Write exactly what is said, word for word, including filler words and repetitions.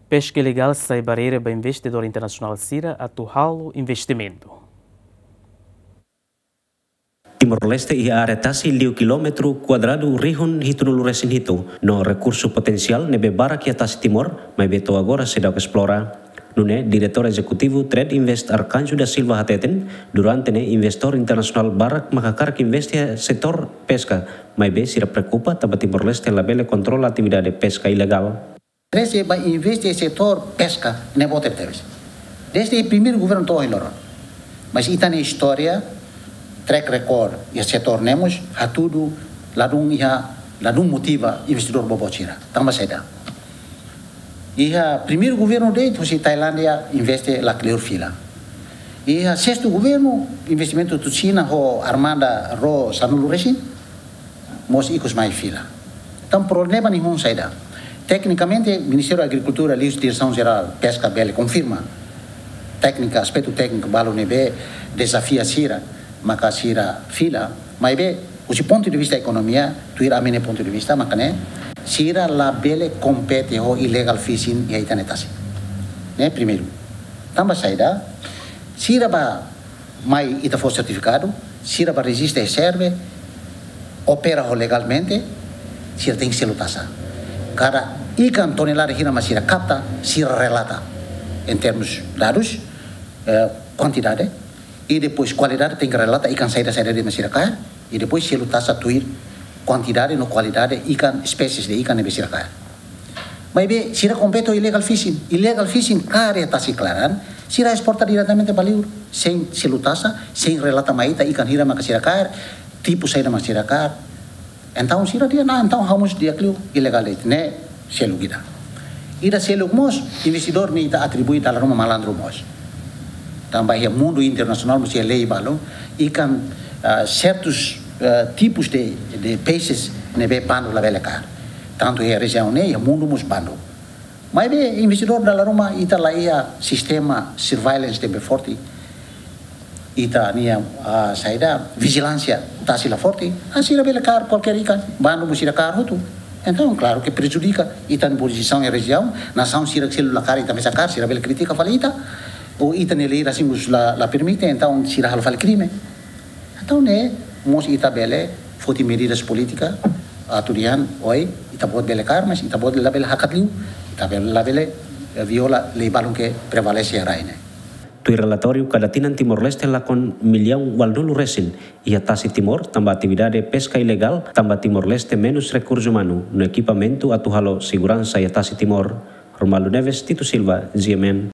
Pesca ilegal sai barreira para investidor internacional Sira atual investimento. Timor-Leste ia aretasi liu kilometro kuadrado rihun hitunulu resin hitu no recurso potensial nebe barak ia tasi Timor, mas beto agora sedang explora. Nune, diretor executivo Trade Invest Arcanjo da Silva Hateten, durante ne investor internasional barak makakar que investe setor pesca, mas be sira preocupa taba Timor-Leste labele controla atividade pesca ilegal. Trece vai investir setor pesca ne bote teves. Desde o primeiro governo to ilora. Mas ita na história track record e setor nemos a tudo ladung ia ladung motiva investidor bobotira. Tamba saida. E o primeiro governo de Tusi Tailândia investe la Clearfila. E o sexto governo investimento do China ho armada ro sanulu resin mos ikos mai fila. Então problema nenhum saida. Tecnicamente, o Ministério da Agricultura, Lius Direção Geral Pesca Bele confirma técnica, aspecto técnico balo nebe desafia Sira, maka Sira fila, mas be o ponto de vista da economia, tu ir a mene ponto de vista, maka ne Sira la bele compete ho illegal fishing e itanetasi. Ne primeiro. Tamba saída, Sira ba mai ita for certificado, Sira ba resiste e serve, opera ho legalmente, Sira tem selo tasa. Cada ikan tonelada hina masira capta, Sira relata em termos dados, eh, quantidade, e depois qualidade tem que relata ikan saída saída de masira cair, e depois selo tasa tuir quantidade no qualidade ikan espécies de ikan nebe sira cair. Mas be Sira compete illegal fishing, illegal fishing care tasi claran, Sira exporta diretamente para livro, sem selo tasa, sem relata maita ikan hira maka sira cair, tipo saída masira cair. Então Sira dia na então vamos dia clio ilegalmente ne selo kita. Ida selo mos investidor ni ita atribui dalam rumah malandro mos. Tambah ya mundo internacional mos ya lei balo ikan uh, certos uh, tipos de de peixes nebe pando la vela car. Tanto ya região ne ya mundo mos pando. Mas be investidor dalam rumah ita la ia sistema surveillance de forte. Ita nia uh, saída vigilância tá sila forte, assim la vela car qualquer ikan, bando mos ira car hutu. Então, claro que prejudica, ita na posição e região, nação sira que la car ita mesa car, sira vela critica falita, ou ita nele assim os la la permite, então sira hal fal crime. Então ne, mos ita bele foti medidas políticas, aturian, oi, ita pode bele car, mas ita pode la bele hakatliu, ita bele la bele viola lei balon que prevalece a raine. Tui relatório kadatinan Timor-Leste lakon milhão waldulu resin ia tasi Timor tambah atividade pesca ilegal tambah Timor-Leste menos recurso humano no equipamento atuhalo segurança ia tasi Timor. Romualdo Neves, Tito Silva, G M N.